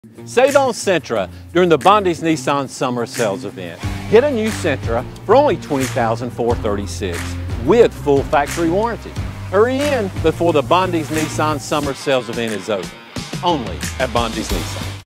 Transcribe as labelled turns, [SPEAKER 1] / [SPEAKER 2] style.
[SPEAKER 1] Save on Sentra during the Bondy's Nissan Summer Sales Event. Get a new Sentra for only $20,436 with full factory warranty. Hurry in before the Bondy's Nissan Summer Sales Event is over. Only at Bondy's Nissan.